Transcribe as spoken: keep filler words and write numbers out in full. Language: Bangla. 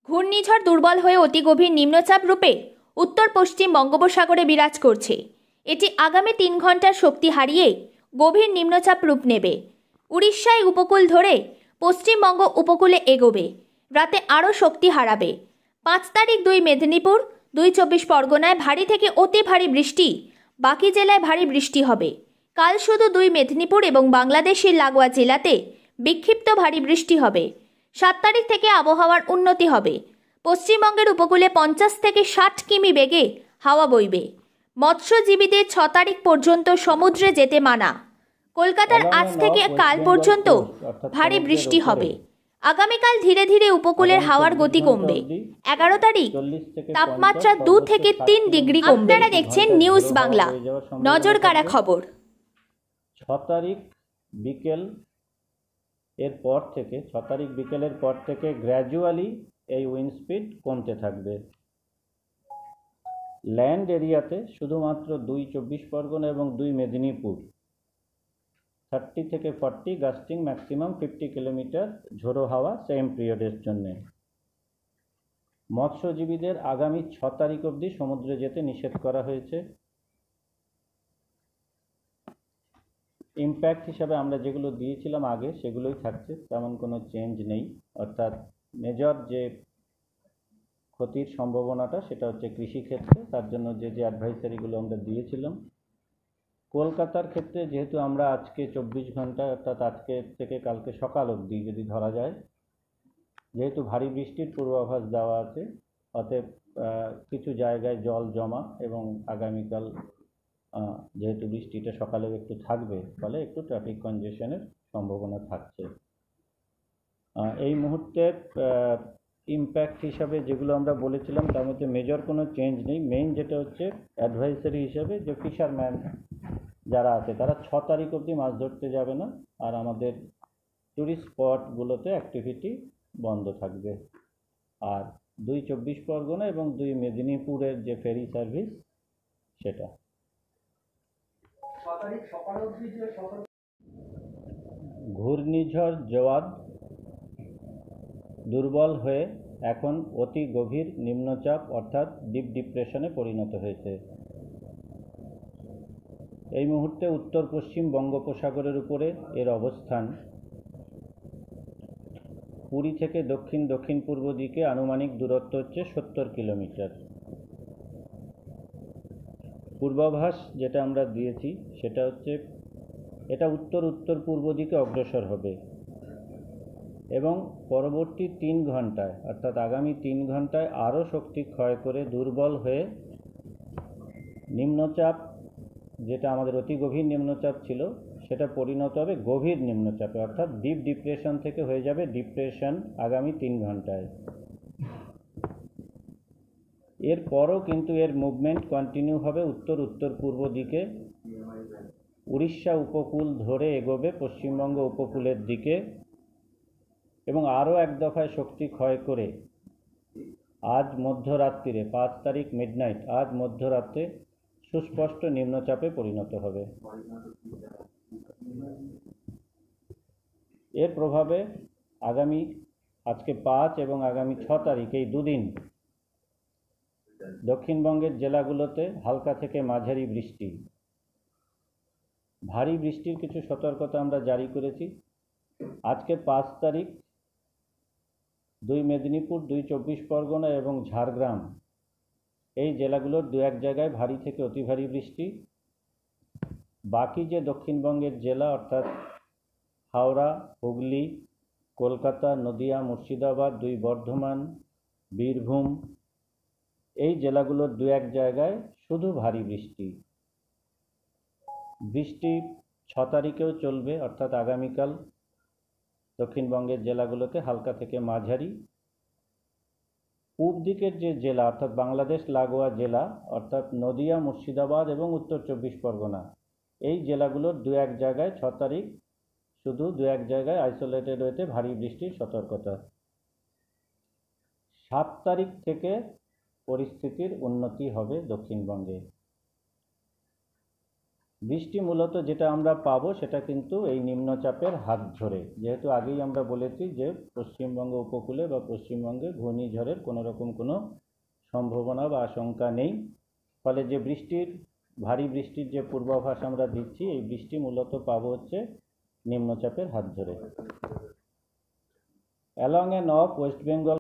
ঘূর্ণিঝড় দুর্বল হয়ে অতি গভীর নিম্নচাপ রূপে উত্তর পশ্চিম বঙ্গোপসাগরে বিরাজ করছে। এটি আগামী তিন ঘন্টার শক্তি হারিয়ে গভীর নিম্নচাপ রূপ নেবে। উড়িষ্যায় উপকূল ধরে পশ্চিমবঙ্গ উপকূলে এগোবে। রাতে আরও শক্তি হারাবে। পাঁচ তারিখ দুই মেদিনীপুর, দুই চব্বিশ পরগনায় ভারী থেকে অতি ভারী বৃষ্টি, বাকি জেলায় ভারী বৃষ্টি হবে। কাল শুধু দুই মেদিনীপুর এবং বাংলাদেশের লাগোয়া জেলাতে বিক্ষিপ্ত ভারী বৃষ্টি হবে। সাত তারিখ থেকে আবহাওয়ার উন্নতি হবে। পশ্চিমবঙ্গের উপকূলে পঞ্চাশ থেকে ষাট কিমি বেগে হাওয়া বইবে। মৎস্যজীবীদের ছ তারিখ পর্যন্ত সমুদ্রে যেতে মানা। কলকাতার আজ থেকে কাল পর্যন্ত ভারী বৃষ্টি হবে। আগামীকাল ধীরে ধীরে উপকূলের হাওয়ার গতি কমবে। এগারো তারিখ তাপমাত্রা দু থেকে তিন ডিগ্রি কমবে। আপনারা দেখছেন নিউজ বাংলা, নজর কাড়া খবর। ছ তারিখ বিকেল এর পর থেকে ছ তারিখ বিকেলের পর থেকে গ্র্যাজুয়ালি এই উইন্ড স্পিড কমতে থাকবে। ল্যান্ড এরিয়াতে শুধুমাত্র দুই চব্বিশ পরগনা এবং দুই মেদিনীপুর থার্টি থেকে forty gusting maximum fifty kilometre ঝোড়ো হাওয়া সেম পিরিয়ডের জন্য। মৎস্যজীবীদের আগামী ছ তারিখ অবধি সমুদ্রে যেতে নিষেধ করা হয়েছে। ইম্প্যাক্ট হিসাবে আমরা যেগুলো দিয়েছিলাম আগে সেগুলোই থাকছে, তেমন কোনো চেঞ্জ নেই। অর্থাৎ মেজর যে ক্ষতির সম্ভাবনাটা সেটা হচ্ছে কৃষিক্ষেত্রে, তার জন্য যে যে অ্যাডভাইসারিগুলো আমরা দিয়েছিলাম। কলকাতার ক্ষেত্রে যেহেতু আমরা আজকে চব্বিশ ঘন্টা অর্থাৎ আজকে থেকে কালকে সকাল অবধি যদি ধরা যায়, যেহেতু ভারী বৃষ্টির পূর্বাভাস দেওয়া আছে, অতএব কিছু জায়গায় জল জমা এবং আগামীকাল যেহেতু বৃষ্টিটা সকালেও একটু থাকবে, ফলে একটু ট্রাফিক কনজেশনের সম্ভাবনা থাকছে। এই মুহূর্তে ইম্প্যাক্ট হিসাবে যেগুলো আমরা বলেছিলাম তার মধ্যে মেজর কোনো চেঞ্জ নেই। মেইন যেটা হচ্ছে অ্যাডভাইসারি হিসাবে যে ফিশারম্যান যারা আছে তারা ছ তারিখ অবধি মাছ ধরতে যাবে না, আর আমাদের ট্যুরিস্ট স্পটগুলোতে অ্যাক্টিভিটি বন্ধ থাকবে। আর দুই চব্বিশ পরগনা এবং দুই মেদিনীপুরের যে ফেরি সার্ভিস সেটা ঘূর্ণিঝড় জওয়াদ দুর্বল হয়ে এখন অতি গভীর নিম্নচাপ অর্থাৎ ডিপ ডিপ্রেশনে পরিণত হয়েছে। এই মুহূর্তে উত্তর পশ্চিম বঙ্গোপসাগরের উপরে এর অবস্থান। পুরী থেকে দক্ষিণ দক্ষিণ পূর্ব দিকে আনুমানিক দূরত্ব হচ্ছে সত্তর কিলোমিটার। পূর্বাভাস যেটা আমরা দিয়েছি সেটা হচ্ছে এটা উত্তর উত্তর পূর্ব দিকে অগ্রসর হবে এবং পরবর্তী তিন ঘন্টায় অর্থাৎ আগামী তিন ঘন্টায় আরও শক্তি ক্ষয় করে দুর্বল হয়ে নিম্নচাপ, যেটা আমাদের অতি গভীর নিম্নচাপ ছিল, সেটা পরিণত হবে গভীর নিম্নচাপে, অর্থাৎ ডিপ ডিপ্রেশন থেকে হয়ে যাবে ডিপ্রেশন আগামী তিন ঘন্টায়। এরপরও কিন্তু এর মুভমেন্ট কন্টিনিউ হবে উত্তর উত্তর পূর্ব দিকে। উড়িষ্যা উপকূল ধরে এগোবে পশ্চিমবঙ্গ উপকূলের দিকে এবং আরও এক দফায় শক্তি ক্ষয় করে আজ মধ্যরাত্রিরে পাঁচ তারিখ মিডনাইট আজ মধ্যরাত্রে সুস্পষ্ট নিম্নচাপে পরিণত হবে। এর প্রভাবে আগামী আজকে পাঁচ এবং আগামী ছ তারিখ এই দুদিন দক্ষিণবঙ্গের জেলাগুলোতে হালকা থেকে মাঝারি বৃষ্টি, ভারী বৃষ্টির কিছু সতর্কতা আমরা জারি করেছি। আজকে পাঁচ তারিখ দুই মেদিনীপুর, দুই চব্বিশ পরগনা এবং ঝাড়গ্রাম এই জেলাগুলোর দু এক জায়গায় ভারী থেকে অতি ভারী বৃষ্টি। বাকি যে দক্ষিণবঙ্গের জেলা অর্থাৎ হাওড়া, হুগলি, কলকাতা, নদিয়া, মুর্শিদাবাদ, দুই বর্ধমান, বীরভূম এই জেলাগুলোর দু এক জায়গায় শুধু ভারী বৃষ্টি। বৃষ্টি ছ তারিখেও চলবে, অর্থাৎ আগামীকাল দক্ষিণবঙ্গের জেলাগুলোতে হালকা থেকে মাঝারি। পূব দিকের যে জেলা অর্থাৎ বাংলাদেশ লাগোয়া জেলা অর্থাৎ নদিয়া, মুর্শিদাবাদ এবং উত্তর চব্বিশ পরগনা এই জেলাগুলোর দু এক জায়গায় ছ তারিখ শুধু দু এক জায়গায় আইসোলেটেড হয়েছে ভারী বৃষ্টির সতর্কতা। সাত তারিখ থেকে পরিস্থিতির উন্নতি হবে দক্ষিণবঙ্গে। বৃষ্টি মূলত যেটা আমরা পাবো সেটা কিন্তু এই নিম্নচাপের হাত ধরে, যেহেতু আগেই আমরা বলেছি যে পশ্চিমবঙ্গ উপকূলে বা পশ্চিমবঙ্গে ঘূর্ণিঝড়ের কোনো রকম কোনো সম্ভাবনা বা আশঙ্কা নেই। ফলে যে বৃষ্টির ভারী বৃষ্টির যে পূর্বাভাস আমরা দিচ্ছি, এই বৃষ্টি মূলত পাবো হচ্ছে নিম্নচাপের হাত ধরে। Along and of West Bengal